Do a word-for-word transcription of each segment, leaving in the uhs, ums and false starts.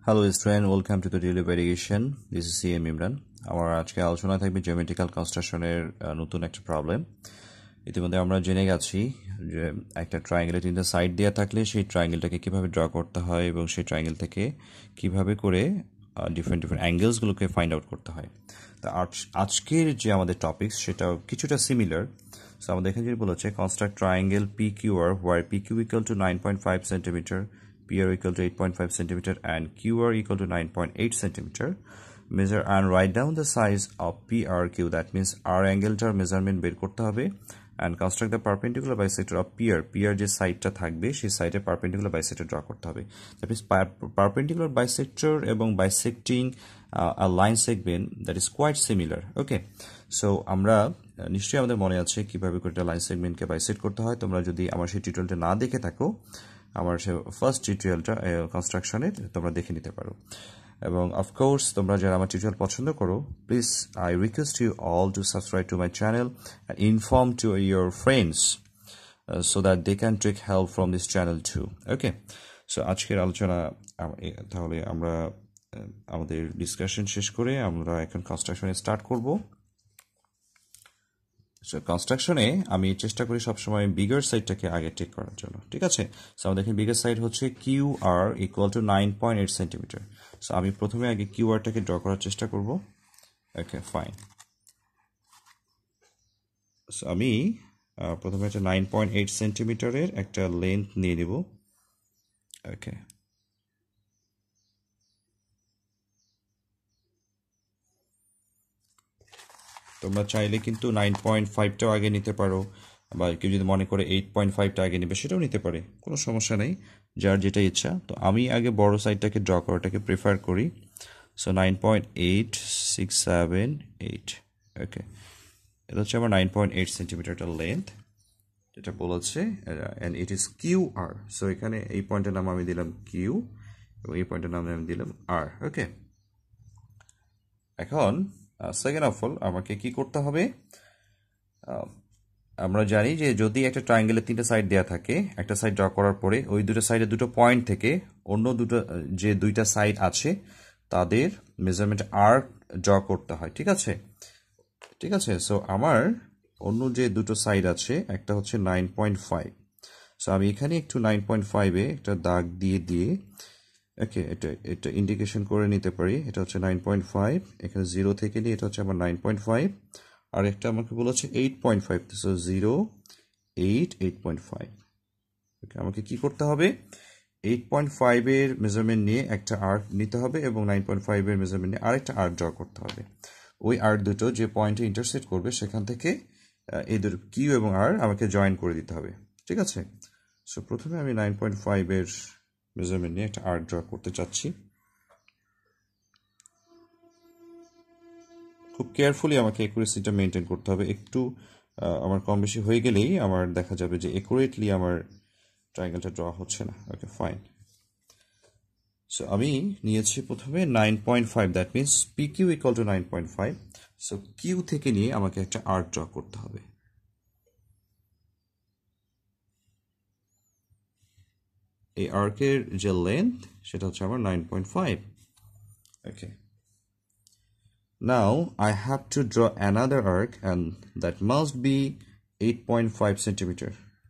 Hello student, welcome to the daily variation. This is C M Imran. আমার আজকে আলোচনা থাকবে জিওমেট্রিক্যাল কনস্ট্রাকশনের নতুন একটা প্রবলেম। ইতিমধ্যে আমরা জেনে গেছি যে একটা ট্রায়াঙ্গেলের তিনটা সাইড দেওয়া থাকলে সেই ট্রায়াঙ্গেলটাকে কিভাবে ড্র করতে হয় এবং সেই ট্রায়াঙ্গেল থেকে কিভাবে করে ডিফারেন্ট ডিফারেন্ট অ্যাঙ্গেলসগুলোকে ফাইন্ড আউট করতে হয়। তো আজকের যে আমাদের টপিক সেটা কিছুটা সিমিলার। সো আমাদের এখানে যেটা বলেছে construct triangle P Q R where P Q equal to nine point five centimeter, P R equal to eight point five centimeter and Q R equal to nine point eight centimeter. Measure and write down the size of P R Q, that means R angle টার measurement বের করতে হবে, and construct the perpendicular bisector of P R. P R যে সাইডটা থাকবে সেই সাইডে perpendicular bisector draw করতে হবে। that means perpendicular bisector এবং bisecting uh, a line segment that is quite similar. okay so আমরা নিশ্চয়ই আমাদের মনে আছে কিভাবে করে একটা লাইন সেগমেন্টকে বাইসেক্ট করতে হয়। তোমরা যদি আমার সেই টিউটোরিয়ালটা না দেখে থাকো, আমার সে ফার্স্ট টিউটোরিয়ালটা কনস্ট্রাকশনের তোমরা দেখে নিতে পারো। এবং অফকোর্স তোমরা যারা আমার টিউটোরিয়াল পছন্দ করো, please I request you all to subscribe to my channel and inform to your friends so that they can take help from this channel too. Okay, so আজকের আলোচনা তাহলে আমরা আমাদের ডিসকাশন শেষ করে আমরা এখন কনস্ট্রাকশনে স্টার্ট করব। সো কনস্ট্রাকশনে আমি চেষ্টা করি সবসময় বিগার সাইডটাকে আগে টেক করার জন্য, ঠিক আছে। সো আমাদের এখানে বিগার সাইড হচ্ছে Q R equal to nine point eight centimetre. So আমি প্রথমে আগে কিউ আরটাকে ড্র করার চেষ্টা করব। ওকে ফাইন। সো আমি প্রথমে একটা নাইন পয়েন্ট এইট সেন্টিমিটারের একটা লেন্থ নিয়ে নেব। ওকে, তোমরা চাইলে কিন্তু নাইন পয়েন্ট ফাইভটাও আগে নিতে পারো, বা কেউ যদি মনে করে এইট পয়েন্ট ফাইভটা আগে নেবে সেটাও নিতে পারে, কোনো সমস্যা নেই, যার যেটা ইচ্ছা। তো আমি আগে বড় সাইডটাকে ড্র করাটাকে প্রেফার করি। So nine point eight six seven eight okay, এটা হচ্ছে আমার নাইন পয়েন্ট এইট সেন্টিমিটারটার লেন্থ, যেটা বলেছে, and it is Q R. So এখানে এই পয়েন্টের নাম আমি দিলাম কিউ এবং এই পয়েন্টের নাম আমি দিলাম আর। ওকে, এখন সেকেন্ড অফ অল আমাকে কি করতে হবে, আমরা জানি যে যদি একটা ট্রায়াঙ্গেলের তিনটা সাইড দেওয়া থাকে, একটা সাইড ড্র করার পরে ওই দুটো সাইডে দুটো পয়েন্ট থেকে অন্য দুটো যে দুইটা সাইড আছে তাদের মেজারমেন্ট আর ড্র করতে হয়, ঠিক আছে ঠিক আছে সো আমার অন্য যে দুটো সাইড আছে একটা হচ্ছে নাইন পয়েন্ট ফাইভ। সো আমি এখানে একটু নাইন পয়েন্ট ফাইভে একটা দাগ দিয়ে দিয়ে ওকে এটা এটা ইন্ডিকেশন করে নিতে পারি। এটা হচ্ছে নাইন পয়েন্ট ফাইভ, এখানে জিরো থেকে নিয়ে এটা হচ্ছে আমার নাইন পয়েন্ট ফাইভ, আর একটা আমাকে বলেছে eight point five. So zero eight eight point five. Okay, আমাকে কি করতে হবে, এইট পয়েন্ট ফাইভের মেজারমেন্ট নিয়ে একটা আর্ক নিতে হবে এবং নাইন পয়েন্ট ফাইভের মেজারমেন্ট নিয়ে আরেকটা আর্ক ড্র করতে হবে। ওই আর্ক দুটো যে পয়েন্টে ইন্টারসেক্ট করবে সেখান থেকে এই দুটো কিউ এবং আর আমাকে জয়েন করে দিতে হবে, ঠিক আছে। সো প্রথমে আমি নাইন পয়েন্ট ফাইভের মেজারমেন্ট নিয়ে একটা আর্ক ড্র করতে চাচ্ছি। খুব কেয়ারফুলি আমাকে একুরেসিটা মেনটেন করতে হবে। একটু আমার কম বেশি হয়ে গেলেই আমার দেখা যাবে যে একুরেটলি আমার ট্রায়াঙ্গেলটা ড্র হচ্ছে না। ওকে ফাইন। সো আমি নিয়েছি প্রথমে nine point five, that means P Q equal to nine point five. So Q থেকে নিয়ে আমাকে একটা আর্ক ড্র করতে হবে। এই আর্কের যে লেন্থ সেটা হচ্ছে আমার nine point five. Okay, now I have to draw another arc and that must be eight point five centimeter.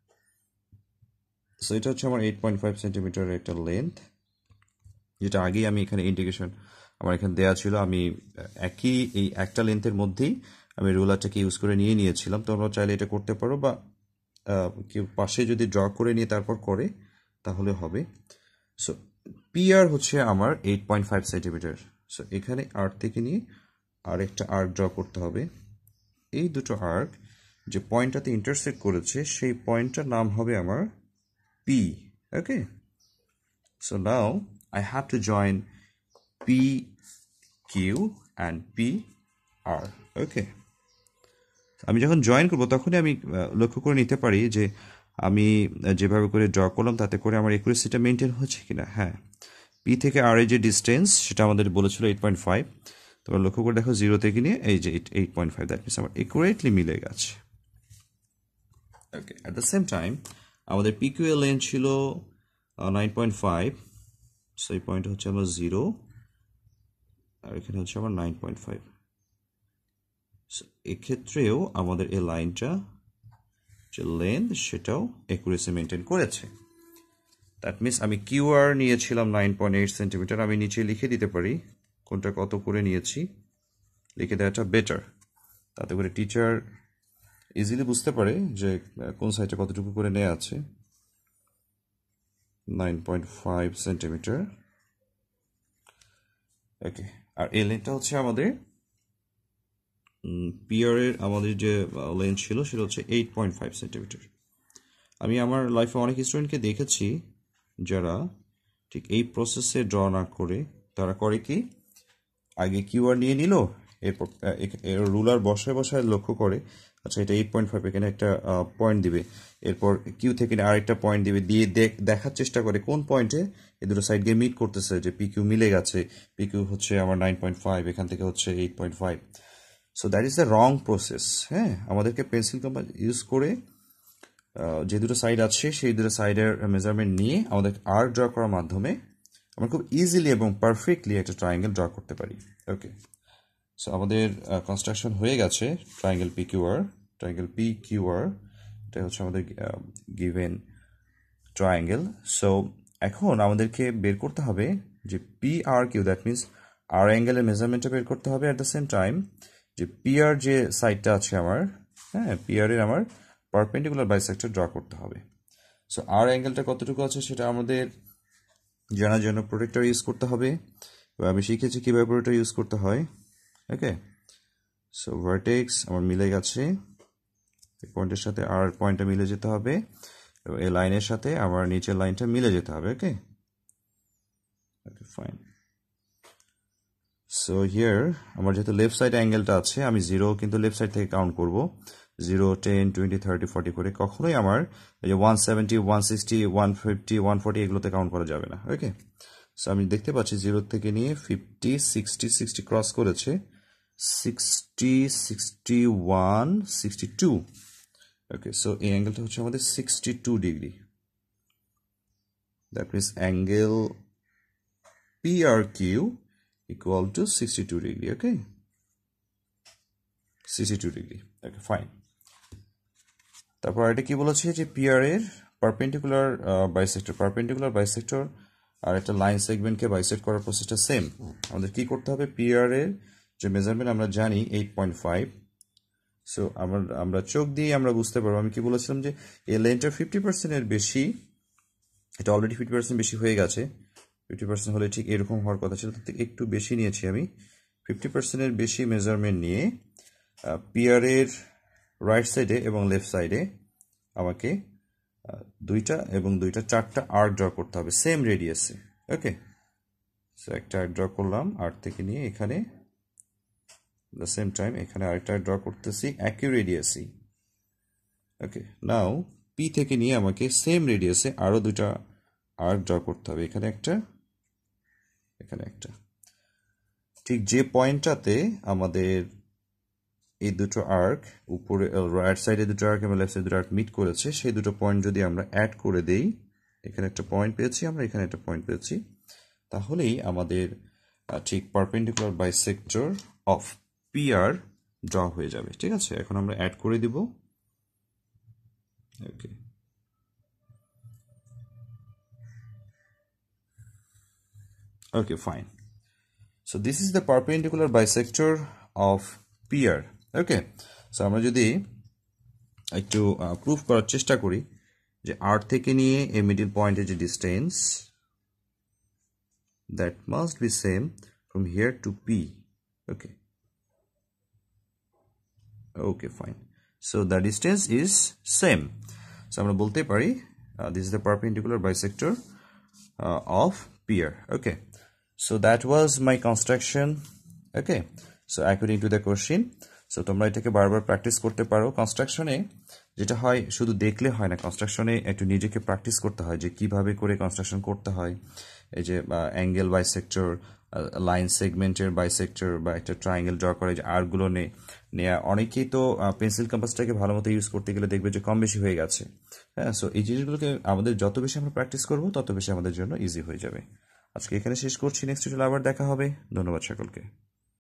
So এটা হচ্ছে আমার এইট পয়েন্ট ফাইভ সেন্টিমিটার একটা লেন্থ, যেটা আগেই আমি এখানে ইন্ডিকেশন আমার এখানে দেওয়া ছিল। আমি একই এই একটা লেন্থের মধ্যেই আমি রুলারটাকে ইউজ করে নিয়ে নিয়েছিলাম। তোমরা চাইলে এটা করতে পারো, বা কেউ পাশে যদি ড্র করে নিয়ে তারপর করে তাহলে হবে। সো পি আর হচ্ছে আমার eight point five centimetre. So এখানে আর থেকে নিয়ে আর একটা আর্ক ড্র করতে হবে। এই দুটো আর্ক যে পয়েন্টটাতে ইন্টারসেক্ট করেছে সেই পয়েন্টটার নাম হবে আমার P. Okay, so now I have to join P Q and P R. Okay, আমি যখন জয়েন করবো তখনই আমি লক্ষ্য করে নিতে পারি যে আমি যেভাবে করে ড্র করলাম তাতে করে আমার একুরেসিটা মেনটেন হচ্ছে কিনা। হ্যাঁ, পি থেকে আর এর যে ডিস্টেন্স সেটা আমাদের বলেছিল এইট পয়েন্ট ফাইভ। তোমরা লক্ষ্য করে দেখো জিরো থেকে নিয়ে এই যে eight point five, that means আমার একুরেটলি মিলে গেছে। Okay, at the same time আমাদের পিকিউ এর লেন্থ ছিল নাইন পয়েন্ট ফাইভ। সো এই পয়েন্ট হচ্ছে আমার জিরো, আর এখানে হচ্ছে আমার নাইন পয়েন্ট ফাইভ। এক্ষেত্রেও আমাদের এই লাইনটা যে লেন্থ সেটাও অ্যাকুরেসি মেনটেন করেছে। দ্যাট মিনস আমি কিউআর নিয়েছিলাম নাইন পয়েন্ট এইট সেন্টিমিটার, আমি নিচে লিখে দিতে পারি কোনটা কত করে নিয়েছি, লিখে দেওয়াটা বেটার। তাতে করে টিচার ইজিলি বুঝতে পারে যে কোন সাইডে কতটুকু করে নেওয়া আছে। Nine point five centimetre. Okay, আর এই লেন্থটা হচ্ছে আমাদের পিআর এর আমাদের যে লেন্থ ছিল সেটা হচ্ছে এইট পয়েন্ট ফাইভ সেন্টিমিটার। আমি আমার লাইফে অনেক স্টুডেন্টকে দেখেছি যারা ঠিক এই প্রসেসে ড্র না করে তারা করে কি, আগে কিউআর নিয়ে নিল, এরপর রুলার বসায় বসায় লক্ষ্য করে আচ্ছা এটা এইট পয়েন্ট ফাইভ, এখানে একটা পয়েন্ট দিবে, এরপর কিউ থেকে আরেকটা পয়েন্ট দিবে, দিয়ে দেখার চেষ্টা করে কোন পয়েন্টে এই দুটো সাইড গিয়ে মিট করতেছে, যে পিকিউ মিলে গেছে, পিকিউ হচ্ছে আমার নাইন পয়েন্ট ফাইভ, এখান থেকে হচ্ছে eight point five. So that is the wrong process. হ্যাঁ, আমাদেরকে পেন্সিল কম্পাস ইউজ করে যে দুটো সাইড আছে সেই দুটো সাইডের মেজারমেন্ট নিয়ে আমাদের আর্ক ড্র করার মাধ্যমে আমরা খুব ইজিলি এবং পারফেক্টলি একটা ট্রায়াঙ্গেল ড্র করতে পারি। ওকে, সো আমাদের কনস্ট্রাকশন হয়ে গেছে triangle P Q R. Triangle P Q R এটা হচ্ছে আমাদের গিভেন ট্রায়াঙ্গেল। সো এখন আমাদেরকে বের করতে হবে যে P R Q, that means R অ্যাঙ্গেলের মেজারমেন্টটা বের করতে হবে। অ্যাট দ্য সেম টাইম যে পি আর যে সাইডটা আছে আমার, হ্যাঁ পি আর এর আমার পারপেন্ডিকুলার বাইসেক্টর ড্র করতে হবে। সো আর অ্যাঙ্গেলটা কতটুকু আছে সেটা আমাদের জানার জন্য প্রোটেক্টর ইউজ করতে হবে। আমি শিখেছি কীভাবে প্রোটেক্টর ইউজ করতে হয়। ওকে, সো ভার্টেক্স আমার মিলে গেছে, এই পয়েন্টের সাথে আর পয়েন্টটা মিলে যেতে হবে, এবং এই লাইনের সাথে আমার নিচের লাইনটা মিলে যেতে হবে। Okay okay fine. So here আমার যেহেতু লেফট সাইড অ্যাঙ্গেলটা আছে, আমি জিরো কিন্তু লেফট সাইড থেকে কাউন্ট করব, zero ten twenty thirty forty করে। কখনোই আমার এই যে one seventy one sixty one fifty one forty এগুলোতে কাউন্ট করা যাবে না। ওকে, সো আমি দেখতে পাচ্ছি জিরো থেকে নিয়ে ফিফটি সিক্সটি সিক্সটি ক্রস করেছে, sixty sixty one sixty two. Okay, so এই অ্যাঙ্গেলটা হচ্ছে আমাদের sixty two degree. That means angle P R Q equal to sixty-two degree. Okay, sixty-two degree. Okay, fine. তারপর এটা কি বলেছে যে পিআর এর পারপেন্ডিকুলার বাইসেক্টর, পারপেন্ডিকুলার বাইসেক্টর আর একটা লাইন সেগমেন্টকে বাইসেক্ট করার প্রসেসটা সেম। আমাদের কি করতে হবে, পিআর এর যে মেজারমেন্ট আমরা জানি এইট পয়েন্ট ফাইভ। সো আমরা আমরা চোখ দিয়ে আমরা বুঝতে পারবো, আমি কি বলেছিলাম যে এই লেন্থটা ফিফটি পার্সেন্টের বেশি, এটা অলরেডি ফিফটি পার্সেন্ট বেশি হয়ে গেছে। ফিফটি পার্সেন্ট হলে ঠিক এরকম হওয়ার কথা ছিল, তার থেকে একটু বেশি নিয়েছি আমি। ফিফটি পার্সেন্টের বেশি মেজারমেন্ট নিয়ে পিআরের রাইট সাইডে এবং লেফট সাইডে আমাকে দুইটা এবং দুইটা চারটা আর্ক ড্র করতে হবে সেম রেডিয়াসে। ওকে, সো একটা আর্ক ড্র করলাম আর্ক থেকে নিয়ে এখানে, দ্য সেম টাইম এখানে আরেকটা ড্র করতেছি একই রেডিয়াসই। ওকে, নাও পি থেকে নিয়ে আমাকে সেম রেডিয়াসে আরও দুইটা আর্ক ড্র করতে হবে, এখানে একটা এখানে একটা। ঠিক যে পয়েন্টটাতে আমাদের এই দুটো আর্ক উপরে রাইট সাইডে দুটো আর্ক এবং লেফট সাইডে দুটো আর্ক মিট করেছে, সেই দুটো পয়েন্ট যদি আমরা অ্যাড করে দেই, এখানে একটা পয়েন্ট পেয়েছি আমরা, এখানে একটা পয়েন্ট পেয়েছি, তাহলেই আমাদের ঠিক perpendicular bisector of PR draw হয়ে যাবে। ঠিক আছে, এখন আমরা অ্যাড করে দিব। ওকে, okay fine, so this is the perpendicular bisector of P R. okay, so আমরা যদি একটু প্রুফ করার চেষ্টা করি যে R থেকে নিয়ে এই মিডল পয়েন্টের যে distance, that must be same from here to P. okay okay fine, so the distance is same, so আমরা বলতে পারি uh, this is the perpendicular bisector uh, of P R. okay, so that was my construction. okay, so according to the question, so তোমরা এটাকে বারবার practice করতে পারো। কনস্ট্রাকশনে যেটা হয় শুধু দেখলে হয় না, কনস্ট্রাকশনে একটু নিজেকে প্র্যাকটিস করতে হয় যে কিভাবে করে কনস্ট্রাকশন করতে হয়। এই যে অ্যাঙ্গেল বাইসেক্টর, লাইন সেগমেন্টের বাইসেক্টর বা একটা ট্রায়াঙ্গেল ড্র করে যে আর্কগুলো নেয়া, অনেকেই তো পেন্সিল কম্পাসটাকে ভালো মতো ইউজ করতে গেলে দেখবে যে কম বেশি হয়ে গেছে। হ্যাঁ, সো এই জিনিসগুলোকে আমাদের যত বেশি আমরা প্র্যাকটিস করবো তত বেশি আমাদের জন্য ইজি হয়ে যাবে। আজকে এখানে শেষ করছি, নেক্সট টিউটোরিয়ালে আবার দেখা হবে। ধন্যবাদ সকলকে।